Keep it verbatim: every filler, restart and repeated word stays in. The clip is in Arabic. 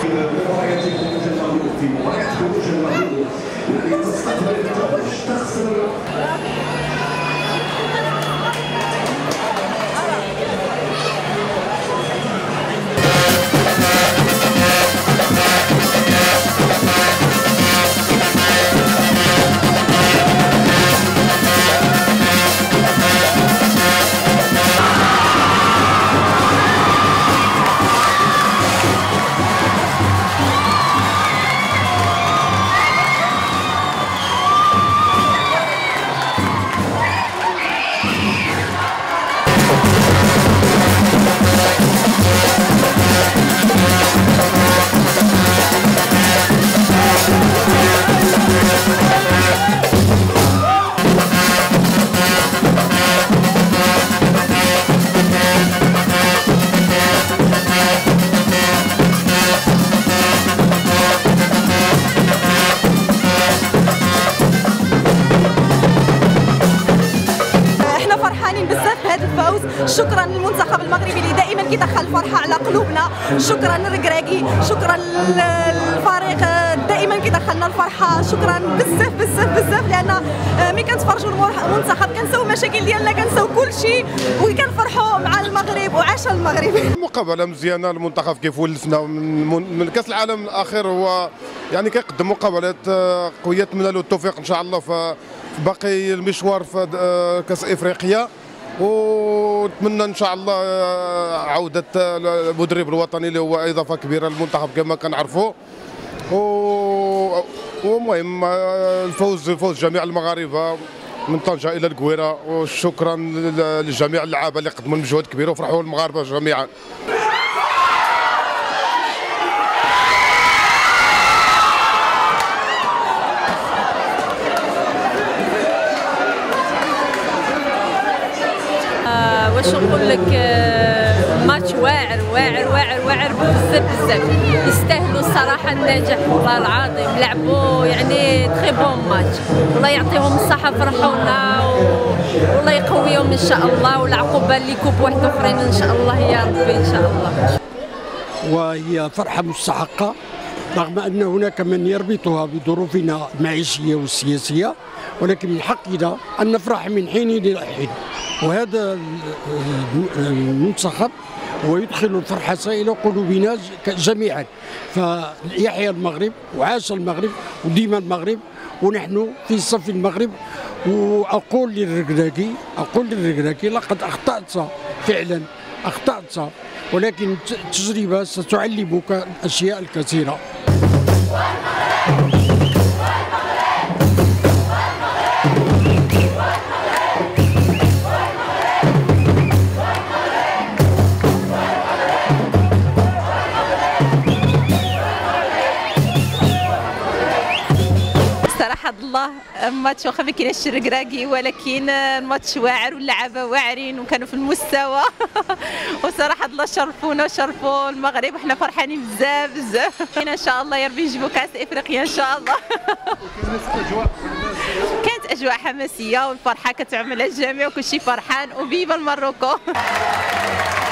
في مباريات خروج المغرب يعني تستقبل تخسر. شكرا للمنتخب المغربي اللي دائما كيدخل الفرحه على قلوبنا، شكرا للركراكي، شكرا للفريق دائما كيدخلنا الفرحه، شكرا بزاف بزاف بزاف، لان ملي كنتفرجوا المنتخب كنساو المشاكل ديالنا، كنساو كل شيء وكنفرحوا مع المغرب وعاش المغرب. مقابله مزيانه، المنتخب كيف ولفنا من, من كاس العالم الاخير هو يعني كيقدم مقابلات قويه، نتمنى له التوفيق ان شاء الله في باقي المشوار في كاس افريقيا، ونتمنى ان شاء الله عوده المدرب الوطني اللي هو اضافه كبيره للمنتخب كما كنعرفوا، ومهم الفوز فوز جميع المغاربه من طنجه الى القويره، وشكرا لجميع اللعابه اللي قدموا مجهود كبير وفرحوا المغاربه جميعا. واش نقول لك، ماتش واعر واعر واعر واعر بزاف بزاف، يستاهلوا الصراحه النجاح والله العظيم، لعبوا يعني تري بون ماتش، الله يعطيهم الصحه فرحونا والله يقويهم ان شاء الله، والعقوبه اللي كوب واحد اخرين ان شاء الله يا ربي ان شاء الله. وهي فرحه مستحقه رغم ان هناك من يربطها بظروفنا المعيشيه والسياسيه، ولكن من حقنا ان نفرح من حين الى حين، وهذا المنتخب ويدخل الفرحة إلى قلوبنا جميعا. فيحيى المغرب وعاش المغرب وديما المغرب، ونحن في صف المغرب. وأقول للركراكي أقول للركراكي لقد أخطأت فعلا، أخطأت، ولكن التجربة ستعلمك الأشياء الكثيرة. صراحة الله ماتش واخا ما كاينش الركراكي، ولكن الماتش واعر واللعابه واعرين وكانوا في المستوى وصراحة الله شرفونا وشرفوا المغرب، وحنا فرحانين بزاف بزاف. ان شاء الله يا ربي نجيبوا كاس افريقيا ان شاء الله. كانت اجواء حماسيه والفرحه كتعمل الجميع وكلشي فرحان، وبيبا المروكو.